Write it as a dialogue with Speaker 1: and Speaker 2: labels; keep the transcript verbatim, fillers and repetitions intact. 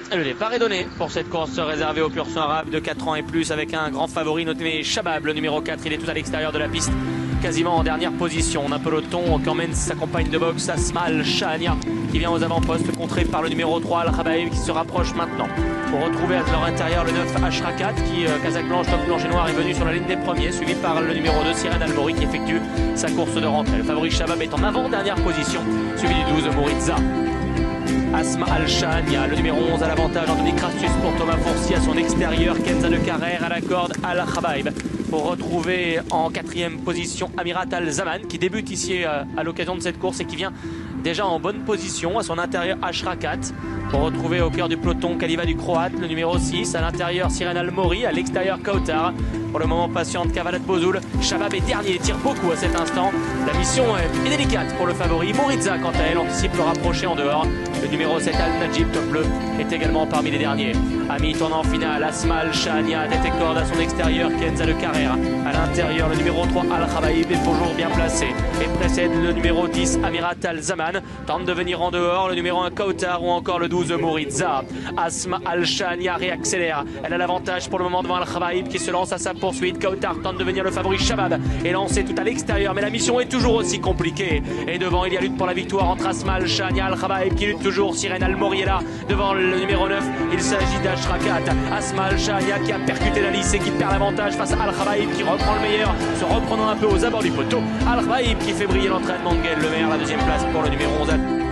Speaker 1: Le départ est donné pour cette course réservée aux pur sang arabes de quatre ans et plus avec un grand favori nommé Shabab, le numéro quatre. Il est tout à l'extérieur de la piste, quasiment en dernière position. On a un peloton qui emmène sa compagne de boxe Asma Al-Shania qui vient aux avant-postes, contrée par le numéro trois Al-Khabaib qui se rapproche maintenant. Pour retrouver à leur intérieur le neuf Ashrakat qui, euh, casaque blanche, top blanche et noir, est venu sur la ligne des premiers, suivi par le numéro deux Sirène Al-Mori qui effectue sa course de rentrée. Le favori Shabab est en avant-dernière position, suivi du douze Mouritza. Asma Al-Shania, le numéro onze à l'avantage, Anthony Crassus pour Thomas Fourcy à son extérieur, Kenza de Carrère à la corde, Al-Khabaib. Pour retrouver en quatrième position Amirat Al-Zaman qui débute ici euh, à l'occasion de cette course et qui vient déjà en bonne position à son intérieur Ashrakat. Pour retrouver au cœur du peloton Khaliva du Croate, le numéro six, à l'intérieur Sirène Al-Mori, à l'extérieur Kautar. Pour le moment patiente Kavalat Bozoul. Shabab est dernier, tire beaucoup à cet instant. La mission est délicate pour le favori. Mouritza quant à elle anticipe le rapprocher en dehors. Le numéro sept Al-Najib, top bleu, est également parmi les derniers. À mi-tournant final, Asma Al-Shania, tête et corde à son extérieur, Kenza de Carrère. À l'intérieur, le numéro trois Al-Khabaib est toujours bien placé et précède le numéro dix Amirat Al-Zaman. Tente de venir en dehors le numéro un Kautar ou encore le douze Mouritza. Asma Al-Shania réaccélère. Elle a l'avantage pour le moment devant Al-Khabaib qui se lance à sa poursuite. Kautar tente de venir le favori Shabab est lancé tout à l'extérieur, mais la mission est toujours aussi compliquée. Et devant, il y a lutte pour la victoire entre Asma Al-Shania et Al-Khabaib qui lutte toujours. Sirène Al-Mori est là devant le numéro neuf. Il s'agit d'Ashrakat. Asma Al-Shania qui a percuté la lisse et qui perd l'avantage face à Al-Khabaib qui reprend le meilleur, se reprenant un peu aux abords du poteau. Al-Khabaib qui fait briller l'entraînement de Gaël Lemaire. La deuxième place pour le numéro onze.